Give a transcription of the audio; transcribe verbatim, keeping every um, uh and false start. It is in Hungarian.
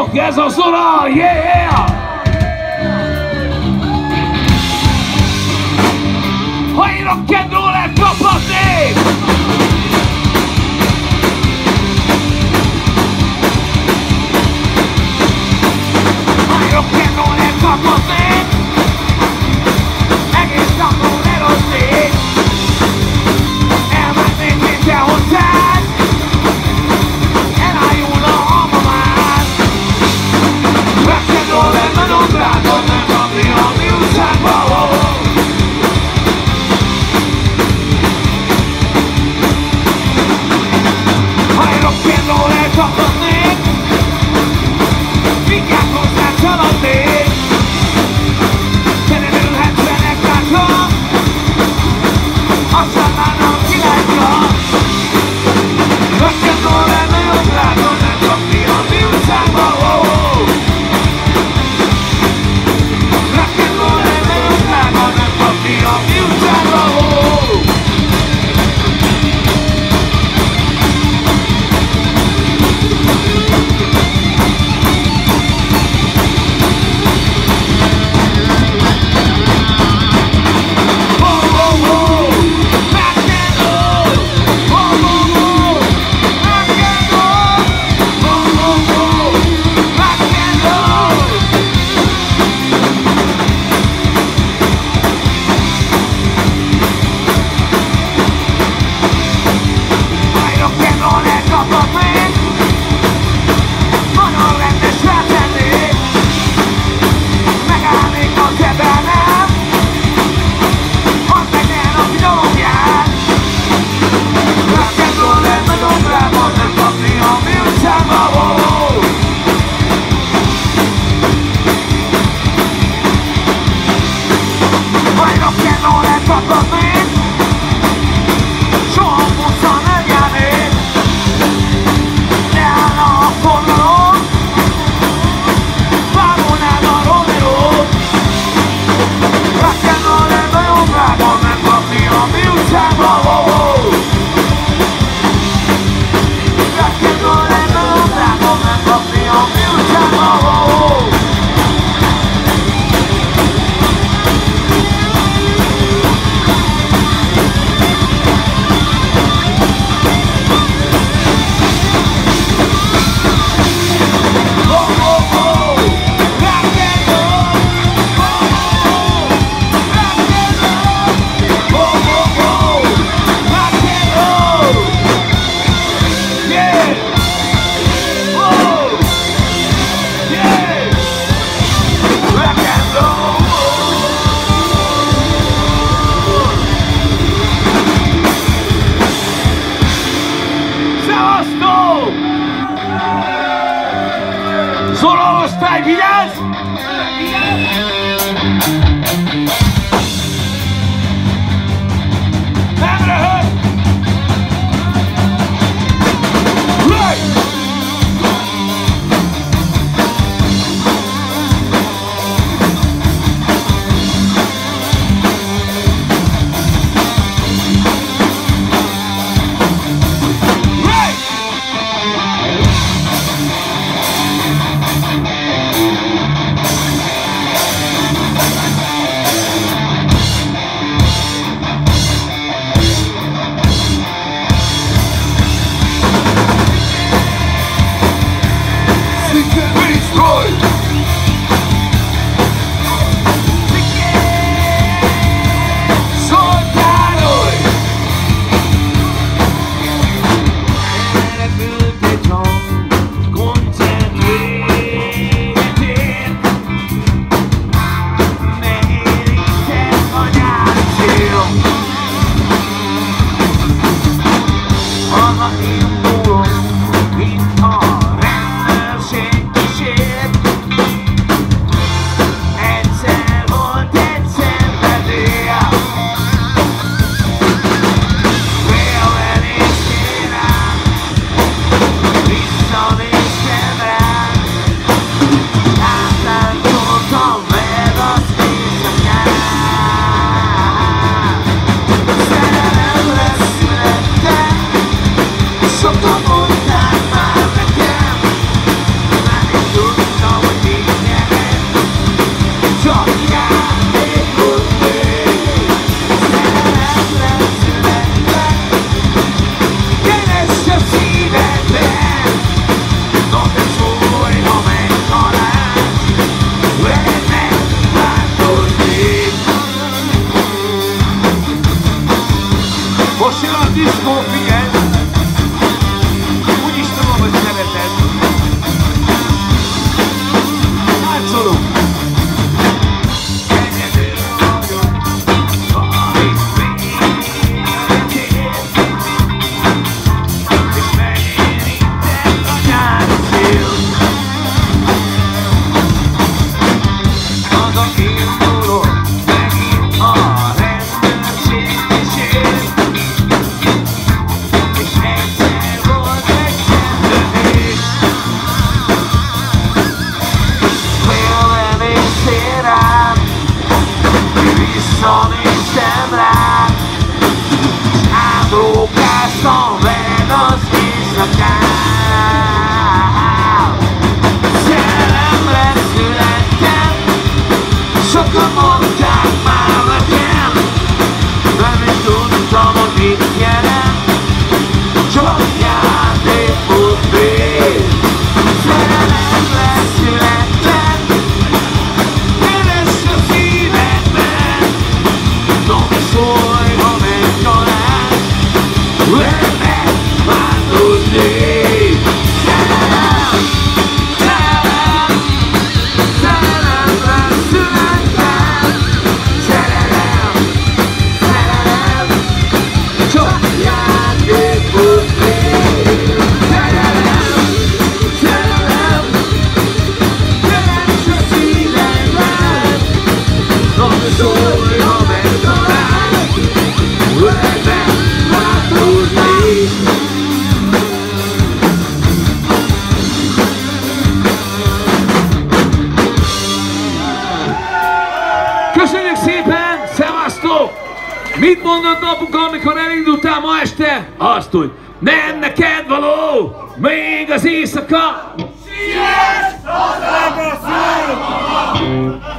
rock, ez a Zora, yeah! Ha én rock and roll-et kaphatnék! Ha én rock and roll-et kaphatnék! Egész napon eloznék! Elmennék minden hozzád! Elájulna a mamád! Rock and roll-et nagyon drága, nem kapni a mi utcánkba, oh. Ha én rock and roll-et kaphatnék, mindjárt hozzá szaladnék. Szerelülhetsz zenekárra, aztán már nem kilágyra. Rock and roll-et nagyon drága, nem kapni a mi utcánkba, oh, oh. Rock and roll-et nagyon drága, nem kapni a mi utcánkba, oh, oh. Zora, osztály, vigyázz! Nem röhög! Hey! vissza néztem rád, átrókáztam veled az éjszakán. Szerelemre születtem, sokan mondták már nekem, nem is tudtam, hogy mit jelent, csak játék volt még. Szerelemre születtem, keres a szívedben, tudom, szólj, ha megtalálsz, veled megváltozni. Szerelem, szerelem, szerelemre születtem, szerelem, szerelem, csak játék volt még. Szerelem, szerelem, keres a szívedben, tudom, szólj, ha megtalálsz, veled megváltozni. Köszönjük szépen, szevasztok! Mit mondott apuka, amikor elindultál ma este? Azt, hogy nem neked való, még az éjszaka! Siess, hazába szállj!